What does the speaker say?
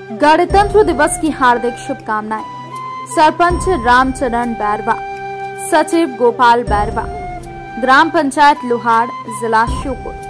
गणतंत्र दिवस की हार्दिक शुभकामनाएं। सरपंच रामचरण बैरवा, सचिव गोपाल बैरवा, ग्राम पंचायत लोहाड़, जिला श्योपुर।